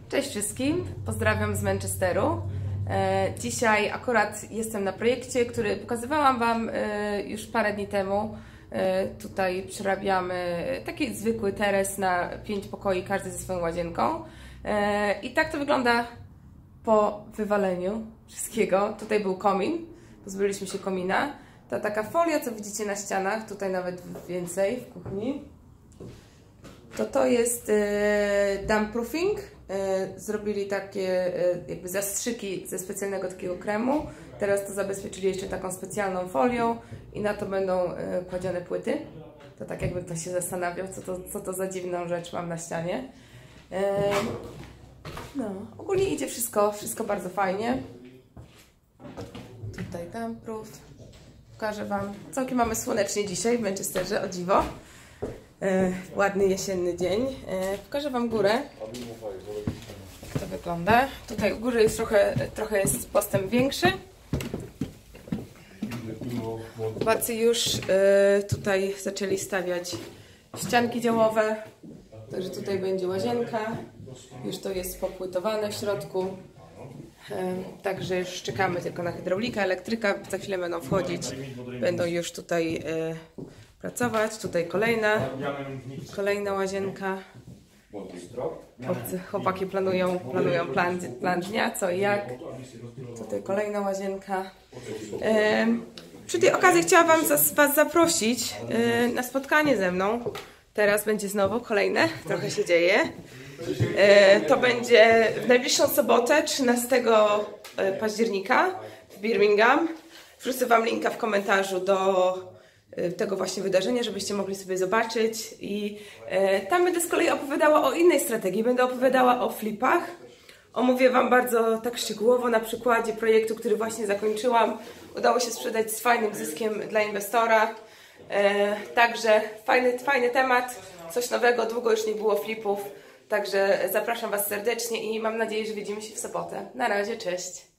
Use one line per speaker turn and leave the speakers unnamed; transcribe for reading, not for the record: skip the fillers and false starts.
Cześć wszystkim, pozdrawiam z Manchesteru. Dzisiaj akurat jestem na projekcie, który pokazywałam Wam już parę dni temu. Tutaj przerabiamy taki zwykły teres na 5 pokoi, każdy ze swoją łazienką. I tak to wygląda po wywaleniu wszystkiego. Tutaj był komin, pozbyliśmy się komina. Ta taka folia, co widzicie na ścianach, tutaj nawet więcej w kuchni. To jest damp proofing. Zrobili takie jakby zastrzyki ze specjalnego takiego kremu. Teraz to zabezpieczyli jeszcze taką specjalną folią i na to będą kładzione płyty. To tak jakby ktoś się zastanawiał, co to za dziwną rzecz mam na ścianie. No, ogólnie idzie wszystko bardzo fajnie. Tutaj damp proof. Pokażę Wam. Całkiem mamy słonecznie dzisiaj w Manchesterze, o dziwo. Ładny jesienny dzień. Pokażę Wam górę. Jak to wygląda. Tutaj u góry jest trochę jest postęp większy. Chłopacy już tutaj zaczęli stawiać ścianki działowe. Także tutaj będzie łazienka. Już to jest popłytowane w środku. Także już czekamy tylko na hydraulika, elektryka. Za chwilę będą wchodzić. Będą już tutaj pracować. Tutaj kolejna łazienka. Chłopaki planują plan dnia, co i jak. Tutaj kolejna łazienka. Przy tej okazji chciałam Was zaprosić na spotkanie ze mną. Teraz będzie znowu kolejne, trochę się dzieje. To będzie w najbliższą sobotę, 13 października w Birmingham. Wrzucę Wam linka w komentarzu do tego właśnie wydarzenia, żebyście mogli sobie zobaczyć. I tam będę z kolei opowiadała o innej strategii. Będę opowiadała o flipach. Omówię Wam bardzo tak szczegółowo na przykładzie projektu, który właśnie zakończyłam. Udało się sprzedać z fajnym zyskiem dla inwestora. Także fajny temat, coś nowego, długo już nie było flipów. Także zapraszam Was serdecznie i mam nadzieję, że widzimy się w sobotę. Na razie, cześć!